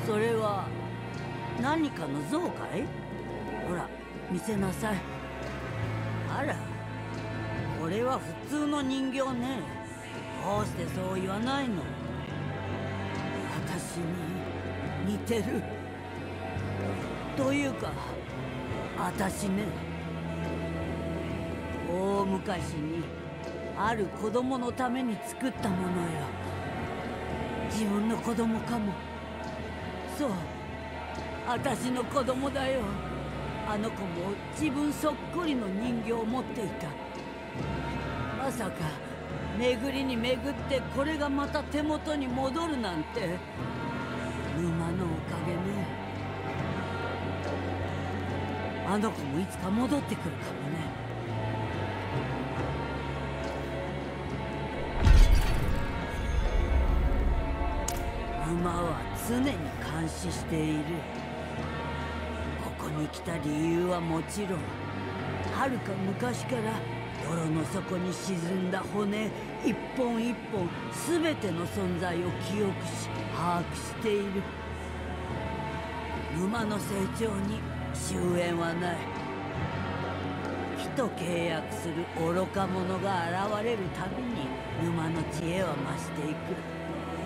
それは何かの像かい？ほら見せなさい。あら、これは普通の人形ね。どうしてそう言わないの？私に似てるというか、私ね、大昔にある子供のために作ったものよ。自分の子供かも。そう、私の子供だよ。あの子も自分そっくりの人形を持っていた。まさか巡りに巡ってこれがまた手元に戻るなんて。沼のおかげね。あの子もいつか戻ってくるかもね。馬は常に監視している。ここに来た理由はもちろん、はるか昔から泥の底に沈んだ骨一本一本全ての存在を記憶し把握している。沼の成長に終焉はない。木と契約する愚か者が現れるたびに沼の知恵は増していく。